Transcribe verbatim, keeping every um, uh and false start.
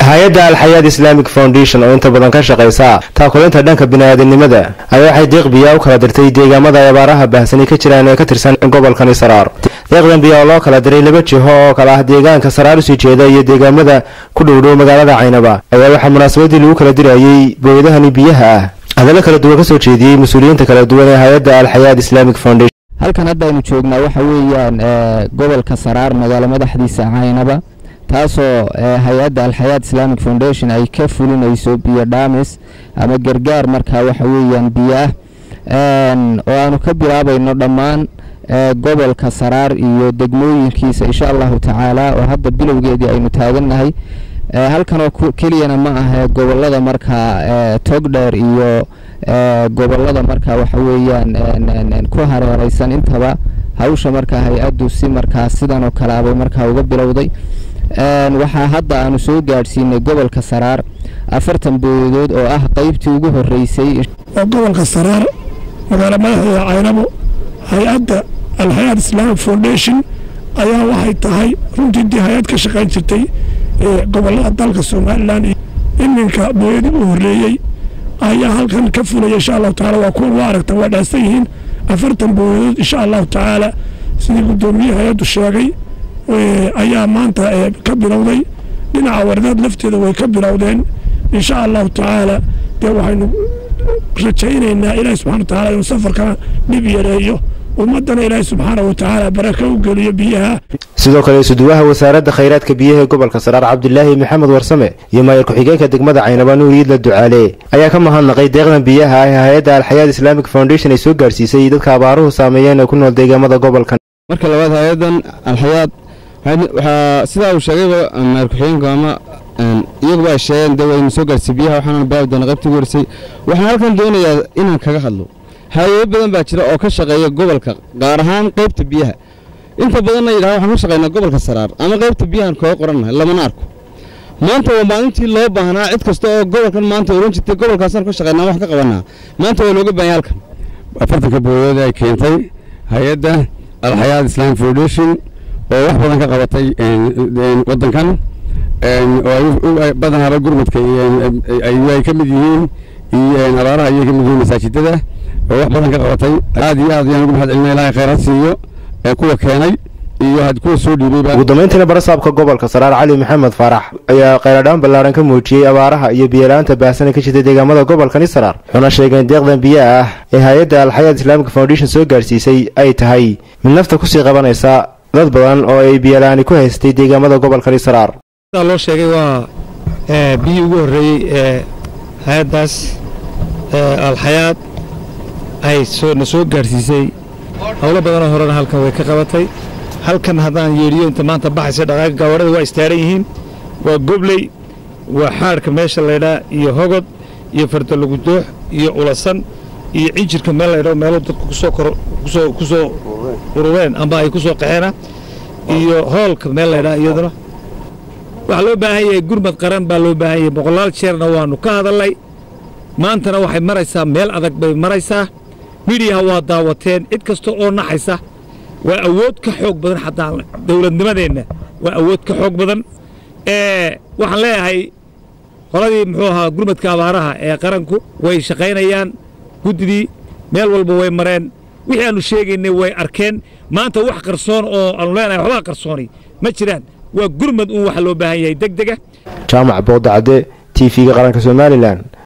hay'adda Al-Hayat Islamic Foundation oo inta badan ka shaqeysa taakulinta dhanka bini'aadanimada ayaa waxay deeq biyo u kala dirtay deegaamada abaaraha baahsan ee ka jiraan ee ka tirsan gobolka Saraar. deeqdan biyo loo kala diray laba jiho oo kala ah deegaanka Saraar soo jeeda iyo deegaamada ku dhow magaalada Caynaba ayaa waxa munaasabadii lagu kala dirayay booyadahan biyaha ah hadallo kala duwan ka soo jeediyay mas'uuliyiinta kala duwan ee hay'adda Al-Hayat Islamic Foundation. halkan hadda aynu joognaa waxa weeyaan gobolka Saraar magaalada madaxdiisa Caynaba taasoo hay'adda Al-Hayat Islamic Foundation ay ka fulinayso biyo dhaamis ama gargaar marka waxa weeyaan biyaha een oo aanu ka bilaabayno dhammaan gobolka Saraar iyo degmooyinkiisa insha Allah ta'ala oo hadda bilowgeedii aynu taaganahay halkan oo keliyana ma aha gobolada marka Togdheer iyo gobolada marka waxa weeyaan ku hareeraysan intaba hawsha marka hay'addu si marka sidan oo kala abay marka uga bilowday een waxa hadda aanu soo gaarsiinay gobolka Saraar afartan booyadood oo ah qaybtii ugu horeysay gobolka Saraar magaalada madaxda Caynabo hay'adda Al-Hayat Islamic Foundation ayaa waxay tahay runtii hay'ad ka shaqeyn jirtay gobolada dalka Soomaaliland iminka booyadii u horeeyay ayaa halkan ka fulay insha Allah ta'ala waa kuwa aragta waa dhaasayihiin afartan booyadood insha Allah ta'ala sidii gudoomiyaha hay'addu sheegay ayaa maanta ka bilowday dhinaca wardaad lafteeda way ka bilowdeen insha Allah ta'ala de waxaynu rajaynaynaa Ilaahay subhanahu wa ta'ala inuu safarka dib yareeyo ummadana Ilaahay subhanahu wa ta'ala baraka u geliyo biyaha. sidoo kale suduwaha wasaaradda khayraadka biyaha ee gobolka Saraar Cabdullaahi Maxamed Warsame iyo maayir ku-xigeenka degmada Caynaba Nuuriid la ducaale ayaa ka mahadnaqay deeqdan biyaha ee hay'adda Al-Hayat Islamic Foundation ay soo gaarsiisay dadka abaaruhu saameeyeen ee ku nool deegaamada gobolka. marka labaad hay'addan Al-Hayat waxa sida uu sheegay maayir ku-xigeenka ama iyagu waa sheegeen dawladda soo gaarsiisay biyaha waxaana baabdana qaybtii warsay waxaan halkan doonayaa inaan kaga hadlo hay'ado badan baa jira oo ka shaqeeya gobolka gaar ahaan qaybta biyaha inta badan ay waxaan ka shaqeynaa gobolka Saraar ama qaybta biyaha koo qoranahay lama arko maanta waa maalintii loo baahnaa cid kasta oo gobolkan maanta oran jirtay gobolkaas ka shaqeynaa wax ka qabanaa maanta waa looga baahan halkan afartanka booyada ay keentay hay'adda Al-Hayat Islamic Foundation oo wax badan ka qabatay wadankan oo badan haba gurmadka ay ka mid yihiin iyo abaaraha ay ka mid yihiin masaajidada oo wax badan ka qabatay aad iyo aad ayaan ugu mahadcelinay Ilaahay khayraad siiyo ee kuwa keenay iyo had kuwa soo dhiibay ugu dambeyntiina barasaabka gobolka Saraar Cali Maxamed Faarax ayaa qayradaan ballaaran ka muujiyay abaaraha iyo biyo la'aanta baahsan ee ka jirta deegaamada gobolka Saraar wuxuuna sheegay in deeqdan biyaha ah ee hay'adda Al-Hayat Islamic Foundation soo gaarsiisay ay tahay mid nafta ku sii qabanaysa dad badan oo ay biyo la'aan ku haystay deegaamada gobolka Saraar. loo sheegay waa biyo ugu horeeyay ee hay'addaas Al-Hayat ay soo soo gaarsiisay hawlo badan oo horena halkan way ka qabatay halkan hadaan yeeriyo inta maanta baxaysa dhaqaaq gawarada waa istaaran yihiin waa gobley waa xaarka meesha leedaa iyo hogod iyo fardo lagu doox iyo ulasan iyo injirka meel leedo meel dadku ku soo kor ku soo ku soo urureen amba ay ku soo qaxeena iyo hoolka meel leedaa iyadana waxa loo baahan yahay gurmad qaran baa loo baahan yahay boqolaal jeerna waanu ka hadalay maantana waxay maraysaa meel adag bay maraysaa media waa daawateen cid kasta oo naxaysa waa awood ka xoog badan xataa dawladnimadeena waa awood ka xoog badan ee waxaan leeyahay qoladii muxuu ahaa gurmadka abaaraha ee qaranku way shaqaynayaan gudidii meel walba way mareen wixii aanu sheegaynay way arkeen maanta wax qarsoon oo aanu leenahay waxba qarsooni ma jiraan waa gurmad uu wax loo baahan yahay degdega jaamac boodacade T V-ga qaranka Soomaaliland.